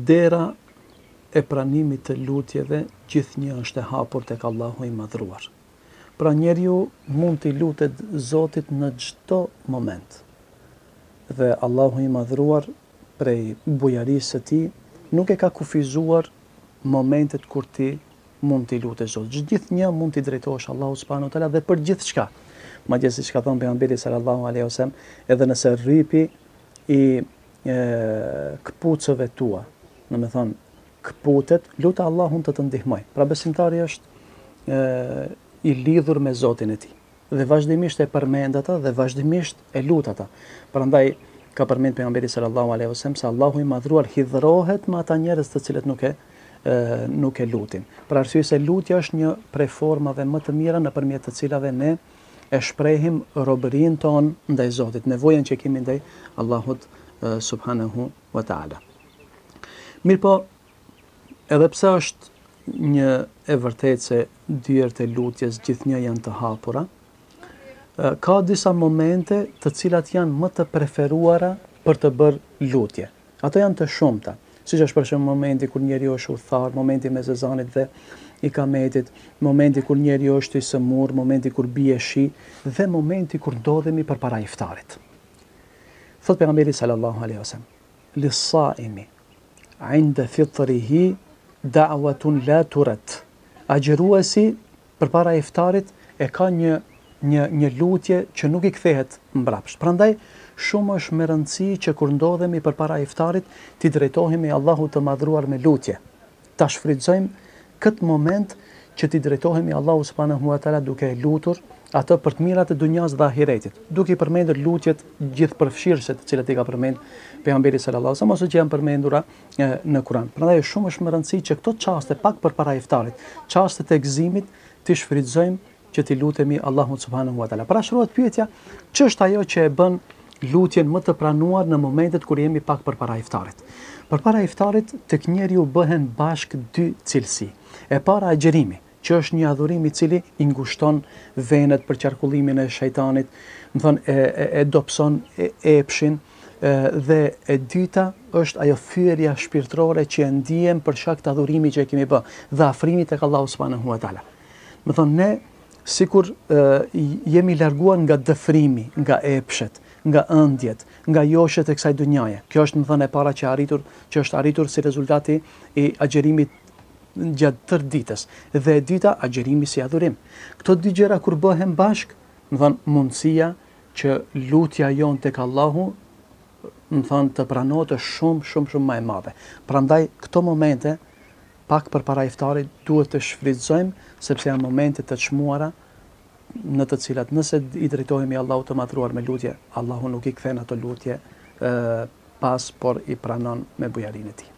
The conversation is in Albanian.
dera e pranimit të lutjeve gjithnjë është e hapur tek Allahu i madhruar. Pra njeriu mund t'i lutet Zotit në çdo moment. Dhe Allahu i madhruar prej bujarisë së tij nuk e ka kufizuar momentet kur ti mund t'i lutesh Zotit. Gjithnjë mund t'i drejtohesh Allahu subhanahu wa taala dhe për gjithçka. Madje siç ka thënë pejgamberi sallallahu alaihi wasallam, edhe nëse rripi i këpucëve tua, domethënë këputet, lutë Allahun të të ndihmoj. Pra besimtari është i lidhur me Zotin e tij dhe vazhdimisht e përmend ata dhe vazhdimisht e lut ata. Prandaj ka përmend pejgamberi sallallahu alaihi wasallam se Allahu i madhruar hidhrohet me ata njerëz të cilët nuk e lutin. Për arsye se lutja është një prej formave më të mira nëpërmjet të cilave ne e shprehim robërinë tonë ndaj Zotit, nevojën që kemi ndaj Allahut subhanahu wa taala. Mirpo, edhe pse është një e vërtetë se dyert e lutjes gjithnjë janë të hapura, ka disa momente të cilat janë më të preferuara për të bërë lutje. Ato janë të shumta, siç është për shembull momenti kur njeriu është udhëtar, momenti mes ezanit dhe ikametit, momenti kur njeriu është i sëmurr, momenti kur bie shi dhe momenti kur ndodhemi përpara iftarit. Thot pejgamberi sallallahu alaihi wasallam: "Lis-saimi 'inda fitrihi da'watun la turad." Agjëruesi përpara iftarit e ka një lutje që nuk i kthehet mbrapsht. Prandaj shumë është me rëndësi që kur ndodhemi përpara iftarit t'i drejtohemi Allahut të madhruar me lutje. Ta shfrytëzojmë këtë moment që t'i drejtohemi Allahut subhanahu wa taala duke lutur atë për të mirat e dunjas dhe ahiretit, duke i përmendur lutjet gjithëpërfshirëse të cilat i ka përmendur pejgamberi sallallahu alaihi wasallam ose që janë përmendura në Kur'an. Prandaj shumë është me rëndësi që këto çaste pak përpara iftarit, çastet e gëzimit, t'i shfrytëzojmë që t'i lutemi Allahut subhanahu wa taala. Parashtrohet pyetja, ç'është ajo që e bën lutjen më të pranuar në momentet kur jemi pak përpara iftarit? Përpara iftarit tek njeriu bëhen bashk dy cilësi. E para agjerimi, që është një adhurim i cili i ngushton venet për qarkullimin e shejtanit, do të thonë e dobson epshin, dhe e dyta është ajo fyerja shpirtërore që e ndiejmë për shkak të adhurimit që e kemi bë dhe afrimit tek Allahu subhanahu wa taala. Do të thonë ne sikur jemi larguar nga dëfrimi, nga epshet, nga ëndjet, nga joshet e kësaj dunjaje. Kjo është, më thënë, e para që është arritur si rezultati i agjerimit gjatë tërë ditës. Dhe e dyta, agjerimi si adhurim. Këto dy gjëra kur bëhen bashk, më thënë, mundësia që lutja jonë tek Allahu, më thënë, të pranohet është shumë më e madhe. Prandaj këto momente pak përpara iftarit duhet të shfrytëzojmë sepse janë momente të çmuara në të cilat nëse i drejtohemi Allahut të madhruar me lutje, Allahu nuk i kthen ato lutje pas, por i pranon me bujarinë e tij.